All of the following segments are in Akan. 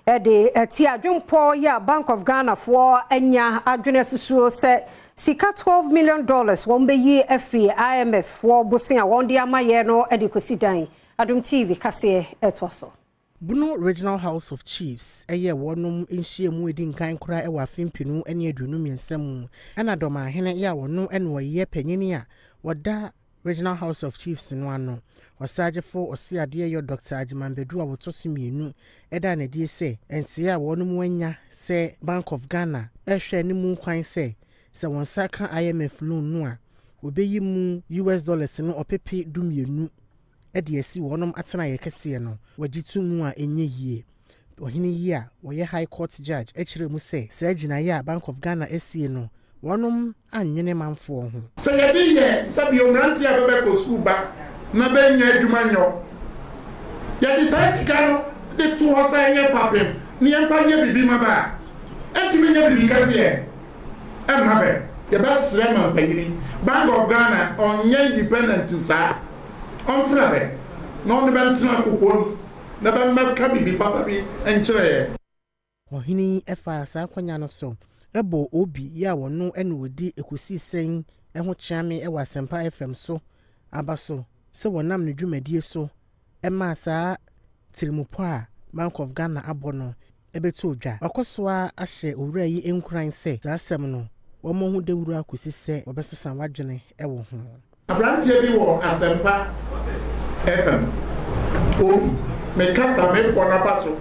de ti adwumpo ya Bank of Ghana for enya adwene susuo se sika $12 million won be yi afri IMF for bosin a won de amaye no e de kosidan Adom TV Kasee etwaso Bono Regional House of Chiefs eye wonum enhyiemu edi nkan kora e wa fimpinu ene adunu miensam ana doma hene ya wono ene woye panyini a woda Regional House of Chiefs no ano wasajefo osiade yo Dr. Ajimambedu a wotoso mienu eda na die se entie a wonum wanya se Bank of Ghana ehwe ni mu kwan se wonsaka IMF loan no a obeyi mu $US no opepe du mienu edi esi wonum atena ye kese no wajitu mu a enye yie ohini yi a woye High Court judge ekire mu se agina ye a Bank of Ghana esie no wonum anwene manfo ho se ye bi ye sabi omranti a bebe ko school ba na be nya adwuma nyo ye di sai sika no de tu ho sai nya papem ni empa nya bibi ma ba entimi nya bibi kase emma be ye ba sre ma panyini Bank of Ghana onye independent sa on trabe no ne ben tna kokon na ben maka bibi papa bi enkyere ohini efa sa kwanya no so ebo obi ya wono ene wodi ekosi sen eho chiame e wasempa FM so abaso se wonam ne dwumadie so ema sa tirimupo a Bank of Ghana abono ebeto odwa akoso a ahye owura yi enkuran se zasem no womo hu de wura akosi se obesesa wadwene ewo ho abrantie bi wo asempa FM o me kasa me pona paso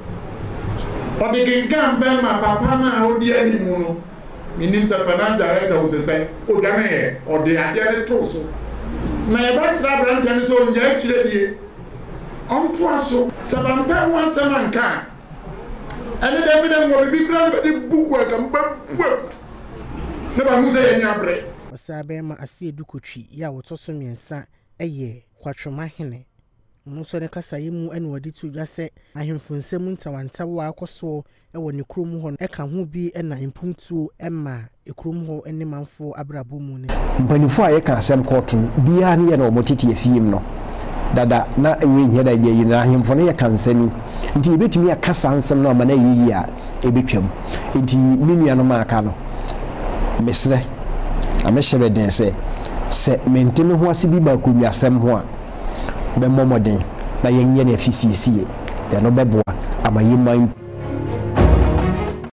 o de gingan be ma papa na odi animu no minim se finance director o se o da me o de ade to so na e ba sra abrantie so nja kire die on to aso sabampa wan samanka ene de me mo bi kra be bugu akam ba ne ba hu se ye nyabre osabe ma asiedu kotwi ya wotoso miensa eye kwatwoma hene muso ne kasa yimu ene wadi tudwa se ahemfonsem ntawantawa akoso ewo ne krom ho eka ho bi ena impuntu ema ekrom ho ene manfo abrabo mu ne mpanifo aye ka asem court bia ne ye na omotiti afiem no dada na enwe nye da ye na ahemfo ne ye kansani nti ebetumi akasa ansem na oma na yiyi a ebetwam nti minua no maka no mesre amehye den se menteme ho ase bi ba ku asem ho a be momoden na yenye na FCC de no beboa amayiman